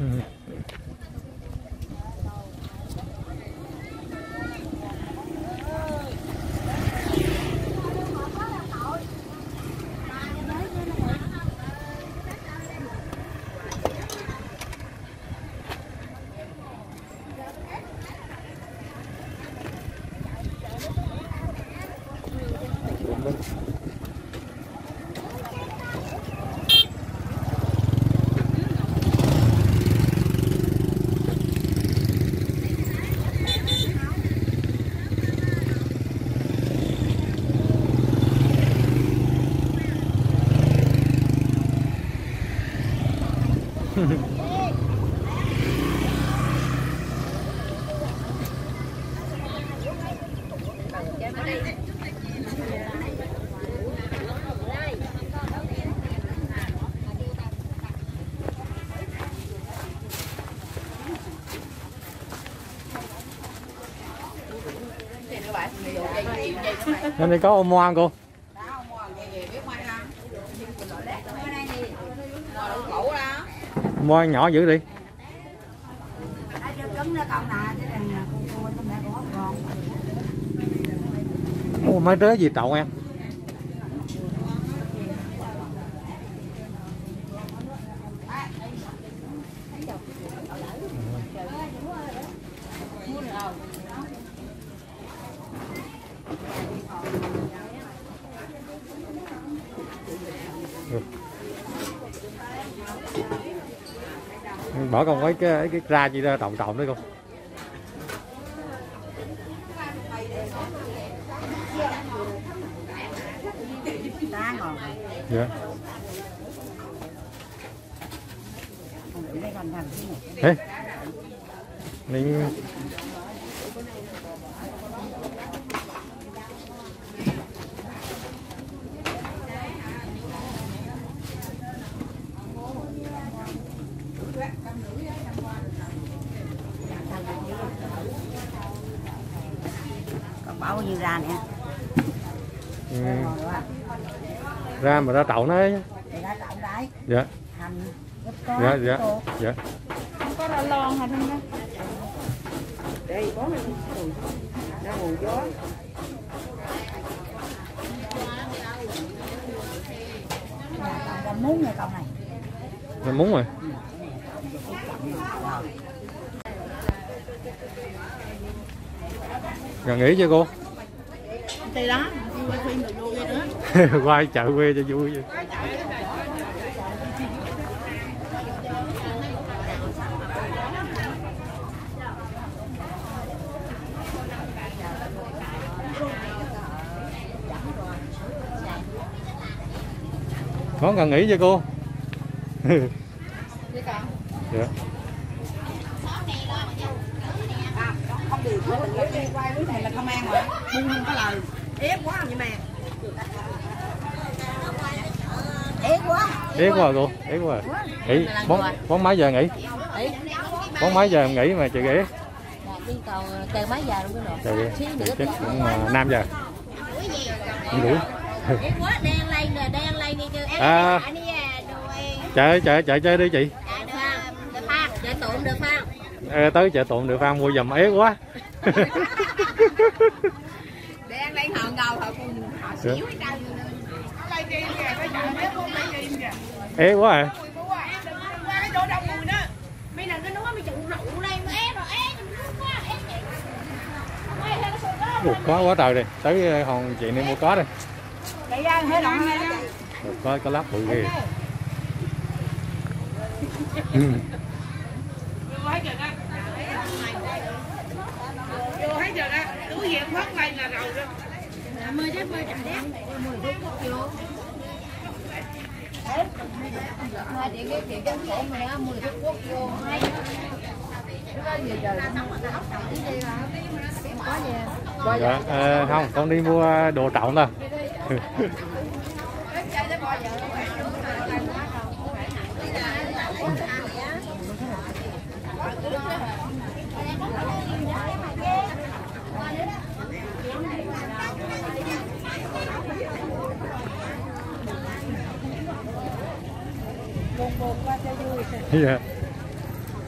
Nên đây có ôm moan cô. Moan nhỏ dữ đi. Ồ, mấy trớ gì trậu em. Bỏ con cái ra gì ra trộn đấy con. Dạ. Thế. Mình còn bao nhiêu ra nè. Ra mà ra trậu nó ấy. Ra trậu đấy. Dạ. Hành, dạ dạ dạ. Không có ra lon hả không đó. Đây có này. Ra nguồn gió. Ra muốn này cậu này. Ra muốn rồi. Rồi nghỉ chưa cô? Thì đó, quay phim được vui nữa. Quay chợ quê cho vui vậy. Có cần nghỉ chưa cô? Dạ. Không được, mình quay lúc này là công an mà. Nhưng không có lời. Ép quá vậy mà. Ép quá. Ép quá cô, ép quá. Nghỉ, bón mấy giờ nghỉ? Bón mấy giờ nghỉ mà chị nghỉ? Đi còn chờ mấy giờ luôn cái rồi. Chắc cũng 5 giờ. Không đủ. Đen lên đi cho em. Chợ chơi đi chị. Chợ Tụm được không? Tới chợ Tụm được không? Mua giùm ế quá. Đen lên hòn đầu họ cùng họ xíu hết trơn. Ế quá à. Cái chỗ đông người đó. Mấy lần cái nó mới chịu rượu lên nó ép rồi ép. Quá trời đi. Tới hòn chị này mua có đi. Chạy ra hết rồi. Có lắp bự ghê. Vô hết giờ đó. Túi diện phát lên là rồi đó. Mời chứ mời chạy đét. Mời thuốc vô. Hai điện cái chuyện chân khổ mày á, 10 thuốc vô hay. Dạ, không, con đi mua đồ trọng thôi. Buồn qua cho vui. Dạ.